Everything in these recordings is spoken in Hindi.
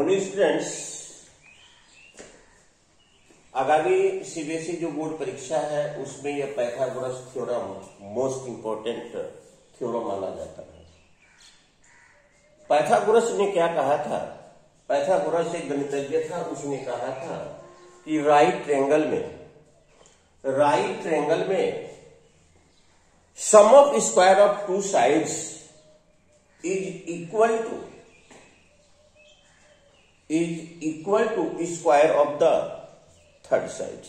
मॉर्निंग स्टूडेंट्स, आगामी सीबीएसई जो बोर्ड परीक्षा है उसमें यह Pythagoras theorem most important theorem माना जाता है। पाइथागोरस ने क्या कहा था? पाइथागोरस एक गणितज्ञ था, उसने कहा था कि राइट ट्रायंगल में sum of square of two sides is equal to square of the third sides.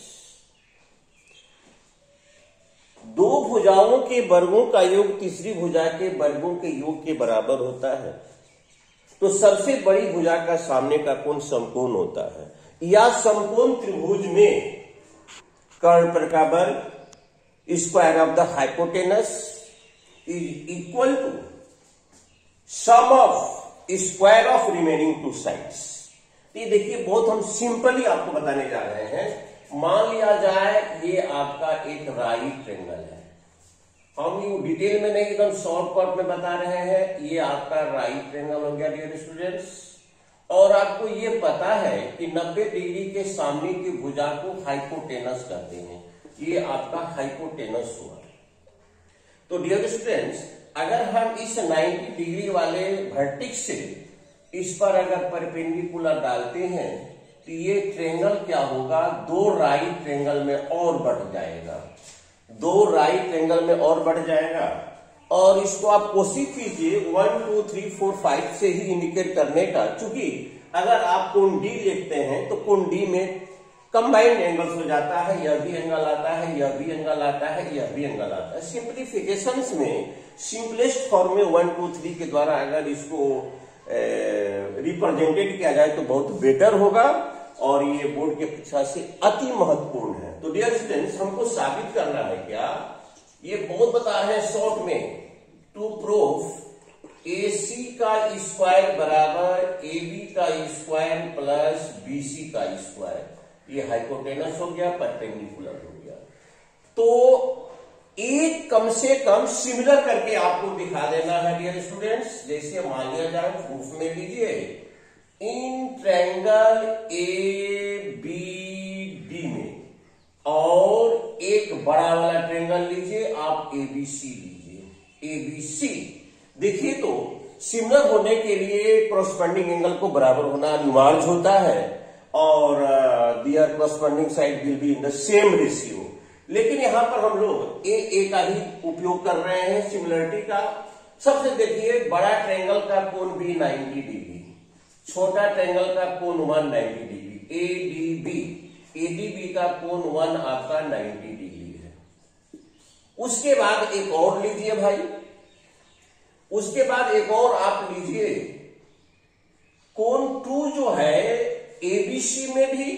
दो भुजाओं के वर्गों का योग तीसरी भुजा के वर्गों के योग के बराबर होता है। तो सबसे बड़ी भुजा का सामने का कोण समकोण होता है, या समकोण त्रिभुज में कर्ण पर का वर्ग square of the hypotenuse is equal to sum of square of remaining two sides. ये देखिए, बहुत हम सिंपली आपको बताने जा रहे हैं। मान लिया जाए ये आपका एक राइट ट्रायंगल है, हम ये डिटेल में नहीं, एकदम शॉर्टकट में बता रहे हैं। ये आपका राइट ट्रायंगल हो गया डियर स्टूडेंट्स, और आपको ये पता है कि 90 डिग्री के सामने की भुजा को हाइपोटेनस कहते हैं। ये आपका हाइपोटेनस हुआ। तो डियर स्टूडेंट्स, अगर हम इस 90 डिग्री वाले वर्टेक्स से इस पर अगर परपेंडिकुलर डालते हैं तो ये ट्रायंगल क्या होगा, दो राइट ट्रायंगल में और बढ़ जाएगा, दो राइट ट्रायंगल में और बढ़ जाएगा। और इसको आप कोशिश कीजिए 1 2 3 4 5 से ही इंडिकेट करने का, क्योंकि अगर आप कोण डी देखते हैं तो कोण डी में कंबाइंड एंगल्स हो जाता है। यह भी एंगल आता है, यह भी एंगल आता है, यह भी एंगल आता है। सिंप्लीफिकेशंस में सिंपलेस्ट फॉर्म में 1 2 3 के द्वारा अगर इसको रिप्रेजेंटेड किया जाए तो बहुत बेटर होगा, और ये बोर्ड के परीक्षा से अति महत्वपूर्ण है। तो डियर स्टूडेंट्स, हमको साबित करना है क्या, ये बहुत बता है शॉर्ट में, टू प्रूफ AC का स्क्वायर बराबर AB का स्क्वायर प्लस BC का स्क्वायर। ये हाइपोटेनस हो गया, परपेंडिकुलर हो गया। तो एक कम से कम सिमिलर करके आपको दिखा देना है डियर स्टूडेंट्स। जैसे मान लिया जाए, प्रूफ में लीजिए, इन ट्रायंगल ABD में, और एक बड़ा वाला ट्रायंगल लीजिए आप ABC लीजिए, ABC। देखिए, तो सिमिलर होने के लिए कॉरस्पॉन्डिंग एंगल को बराबर होना अनिवार्य होता है, और their corresponding side will be in the same ratio. लेकिन यहां पर हम लोग ए का ही उपयोग कर रहे हैं सिमिलरिटी का। सबसे देखिए, बड़ा ट्रायंगल का कोण भी 90 डिग्री, छोटा ट्रायंगल का कोण 190 डिग्री, ADB का कोण 1 आपका 90 डिग्री है। उसके बाद एक और लीजिए भाई, उसके बाद एक और आप लीजिए, कोण 2 जो है ABC में भी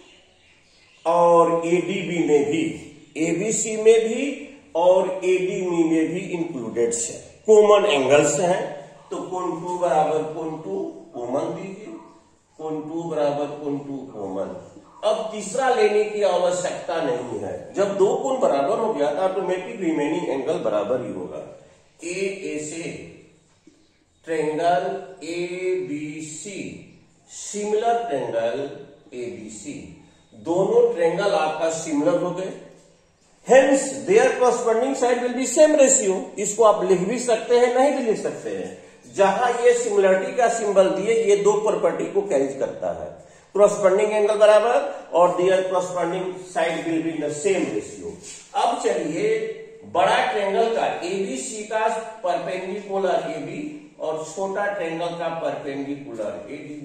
और ADB में भी, ABC में भी और ADB में भी इंक्लूडेड है, कॉमन एंगल्स हैं। तो कोण 2 बराबर कोण 2 कॉमन दीजिए, कोण 2 बराबर कोण 2 कॉमन। अब तीसरा लेने की आवश्यकता नहीं है। जब दो कोण बराबर हो गया तो ऑटोमेटिक रिमेनिंग एंगल बराबर ही होगा। A से triangle ABC, similar triangle ABC, दोनों ट्रायंगल आपका सिमिलर हो गए। Hence, their corresponding side will be same ratio। इसको आप लिख भी सकते हैं, नहीं भी लिख सकते हैं। जहां ये सिमिलरिटी का सिंबल दिए, ये दो प्रॉपर्टी को कैरी करता है, corresponding एंगल बराबर और their corresponding side will be in the same ratio। अब चलिए, बड़ा ट्रायंगल का ABC का परपेंडिकुलर AB और छोटा ट्रायंगल का परपेंडिकुलर AD,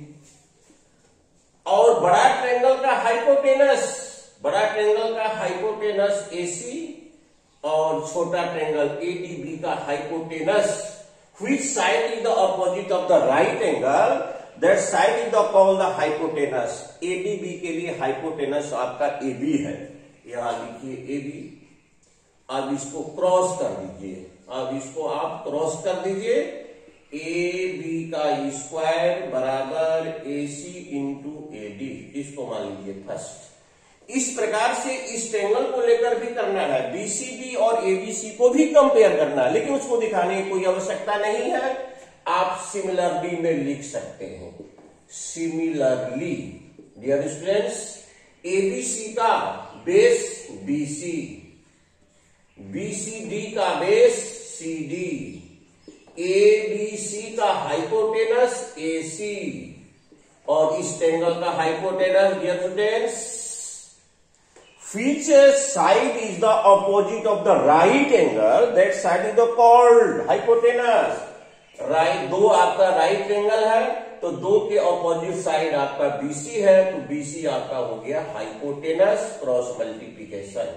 और बड़ा ट्रायंगल का हाइपोटेनस AC और छोटा ट्रायंगल ADB का hypotenuse. Which side is the opposite of the right angle? That side is called the hypotenuse। ADB के लिए हाइपोटेनस आपका AB है, यहां लिखिए AB। अब इसको क्रॉस कर दीजिए, अब इसको आप क्रॉस कर दीजिए, AB का स्क्वायर बराबर AC इंटू AD, इसको मान लीजिए फर्स्ट। इस प्रकार से इस ट्रायंगल को लेकर भी करना है, BCD और ABC को भी कंपेयर करना है, लेकिन उसको दिखाने की कोई आवश्यकता नहीं है। आप सिमिलरली में लिख सकते हैं, सिमिलरली डियर स्टूडेंट्स, एबीसी का बेस बीसी, बीसीडी का बेस सीडी, एबीसी का हाइपोटेनस एसी और इस ट्रायंगल का hypotenuse dear students, which side is the opposite of the right angle, that side is the called hypotenuse. Right, दो आपका राइट ट्रायंगल है तो दो के ऑपोजिट साइड आपका बीसी है, तो बीसी आपका हो गया हाइपोटेनस। क्रॉस मल्टीप्लीकेशन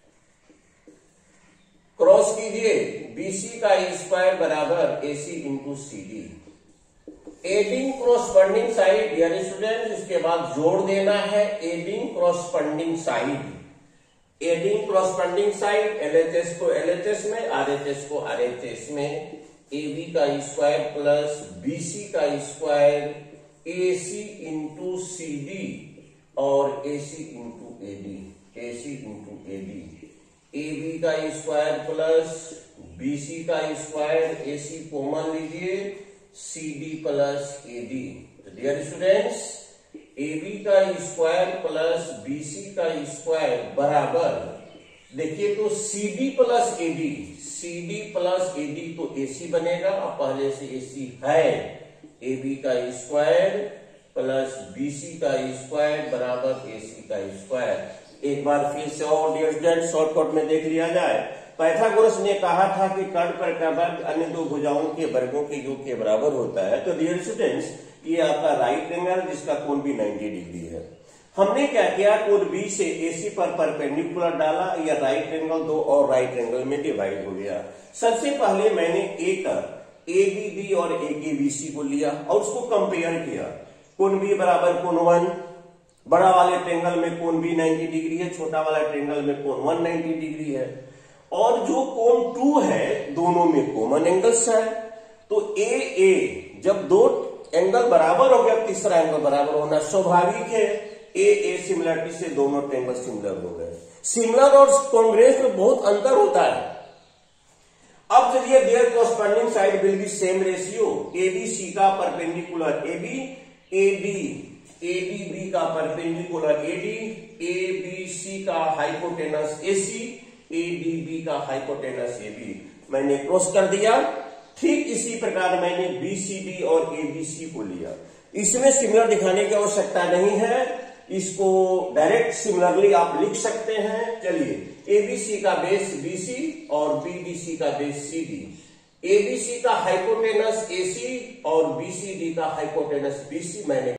क्रॉस कीजिए, बीसी का स्क्वायर बराबर AC into CD. Adding corresponding side dear student, इसके बाद जोड़ देना है adding corresponding side. Adding corresponding side, LHS को एलएचएस में, आरएचएस को आरएचएस में, एबी का स्क्वायर प्लस बीसी का स्क्वायर एसी इंटू सीडी और AC into AD, AC into AD, AB का स्क्वायर प्लस बीसी का स्क्वायर, एसी कॉमन लीजिए, CD plus AD. Dear students, AB का स्क्वायर प्लस बीसी का स्क्वायर बराबर, देखिए तो CD plus AD, CD plus AD तो एसी बनेगा, अब पहले से एसी है, एबी का स्क्वायर प्लस बीसी का स्क्वायर बराबर एसी का स्क्वायर। एक बार फिर से और डियर स्टूडेंट शॉर्टकट में देख लिया जाए। पाइथागोरस ने कहा था कि कर्ण पर का वर्ग अन्य दो भुजाओं के वर्गों के योग के बराबर होता है। तो डियर स्टूडेंट्स, ये आपका राइट ट्रायंगल जिसका कोण भी 90 डिग्री है। हमने क्या किया, कोण बी से एसी पर परपेंडिकुलर डाला, या राइट ट्रायंगल दो और राइट ट्रायंगल में डिवाइड हो गया। सबसे पहले मैंने एक एबीबी और एकेबीसी को लिया और उसको कंपेयर किया। कोण बी बराबर कोण 1, बड़ा वाले ट्रायंगल में कोण बी 90 डिग्री है, छोटा वाला ट्रायंगल में कोण 190 डिग्री है, और जो कोण 2 है दोनों में कॉमन एंगल्स है। तो ए जब दो एंगल बराबर हो गया, तीसरा एंगल बराबर होना स्वाभाविक है। ए सिमिलरिटी से दोनों ट्रायंगल सिमिलर हो गए। सिमिलर और कॉन्ग्रुएंट में बहुत अंतर होता है। अब चलिए, their corresponding side will be same ratio, ABC का परपेंडिकुलर एबी, एडीबी का परपेंडिकुलर एडी, एबीसी का हाइपोटेनस एसी, एडीबी का हाइपोटेनस एबी। मैंने क्रॉस कर दिया। ठीक इसी प्रकार मैंने बीसीडी और एबीसी को लिया। इसमें सिमिलर दिखाने की आवश्यकता नहीं है, इसको डायरेक्ट सिमिलरली आप लिख सकते हैं। चलिए, एबीसी का बेस बीसी और बीडीसी का बेस सीडी, एबीसी का हाइपोटेनस एसी और बीसीडी का हाइपोटेनस बीसी मैंने